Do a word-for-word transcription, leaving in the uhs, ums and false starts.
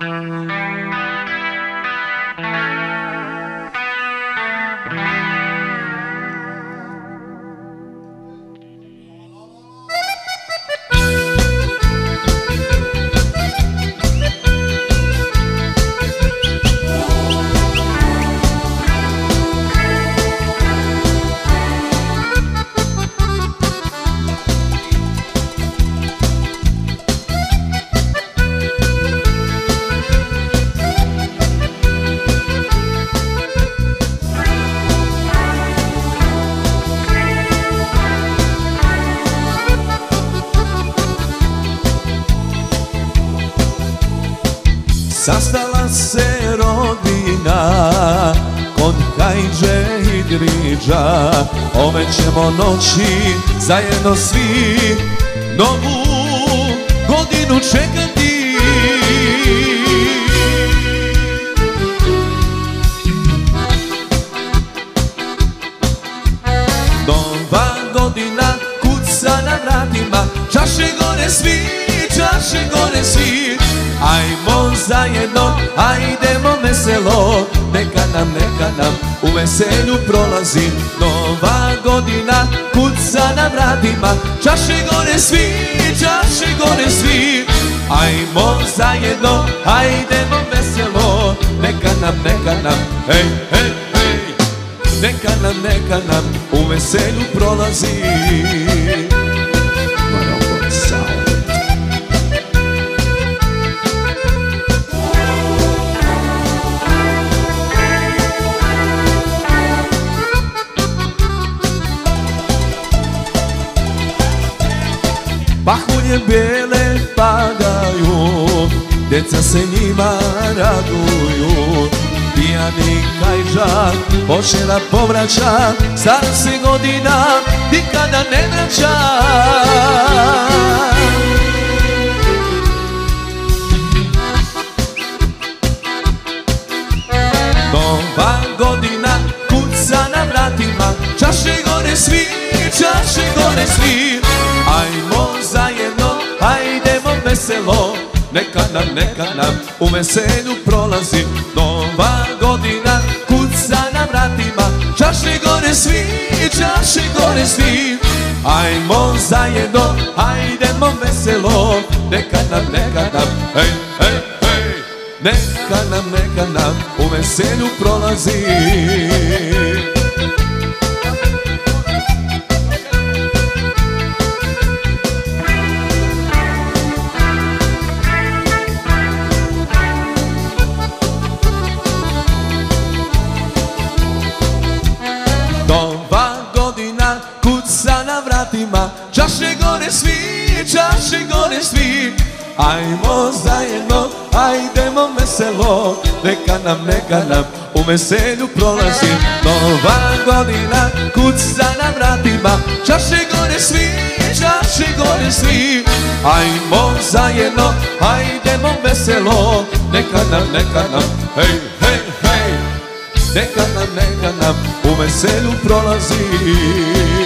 Sastala se rodina kod Hajđe i Driđa, ove ćemo noći zajedno svi novu godinu čekati. Nova godina kuca na vratima, čaše gore svi, čaše gore svi. Ajmo zajedno, ajdemo veselo, neka nam, neka nam u veselju prolazi. Nova godina kuca na vratima, čaše gore svi, čaše gore svi. Ajmo zajedno, ajdemo veselo, neka nam, neka nam, hej, hej, hej. Neka nam, neka nam u veselju prolazi. Pahulje bijele padaju, djeca se njima raduju. Pijani Hajđa hoće da povraća, stara se godina nikada ne vraća. Nova godina kuca na vratima, čaše gore svi, čaše gore svi. Ajmo zajedno, ajdemo veselo, neka nam, neka nam u veselju prolazi. Nova godina kuca na vratima, čaše gore svi, čaše gore svi. Ajmo zajedno, ajdemo veselo, neka nam, neka nam, hej, hej, hej. Neka nam, neka nam u veselju prolazi. Nova godina kuca na vratima, čaše gore svi, čaše gore svi. Ajmo zajedno, ajdemo veselo, neka nam, neka nam u veselju prolazi. Nova godina kuca na vratima, čaše gore svi, čaše gore svi. Ajmo zajedno, ajdemo veselo, neka nam, neka nam, hej, hej, hej. Neka nam, neka nam u veselju prolazi.